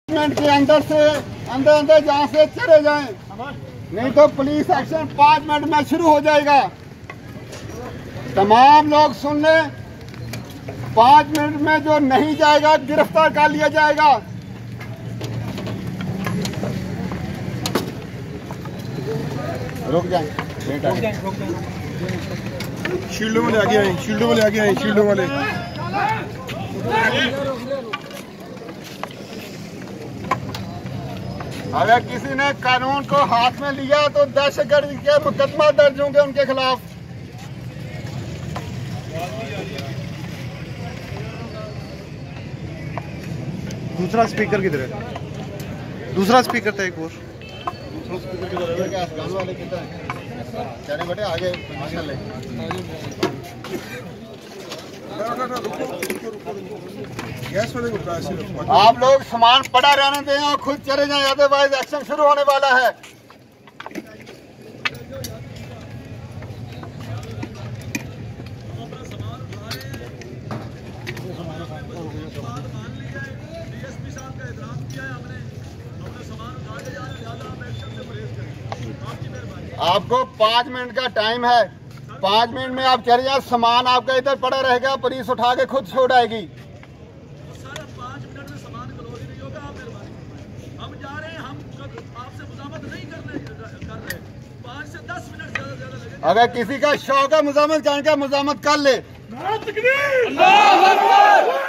Minute के अंदर से अंदर जहाँ से चले जाएं, नहीं तो पुलिस एक्शन 5 मिनट में शुरू हो जाएगा। तमाम लोग सुन लें, 5 मिनट में जो नहीं जाएगा गिरफ्तार कर लिया जाएगा। रुक जाएं, शील्डों वाले आगे आए, शील्डों वाले आगे आए, शील्डों वाले। अगर किसी ने कानून को हाथ में लिया तो दहशतगर्दी के मुकदमा दर्ज होंगे उनके खिलाफ। दूसरा स्पीकर किधर है? दूसरा स्पीकर था एक और। चले बेटे आगे ले। आप लोग सामान पड़ा रहने दें और खुद चले जाएं, अदरवाइज एक्शन शुरू होने वाला है। आपको 5 मिनट का टाइम है, 5 मिनट में आप चले जाए, सामान आपका इधर पड़ा रहेगा, पुलिस उठा के खुद छोड़ आएगी। सर 5 मिनट में सामान क्लोज नहीं होगा, आप मेहरबानी। हम जा रहे हैं, हम आपसे मुज़ामत नहीं कर रहे। 5 से 10 मिनट ज्यादा लगेगा। अगर किसी का शौक है मुज़ामत करने का, मुज़ामत कर ले।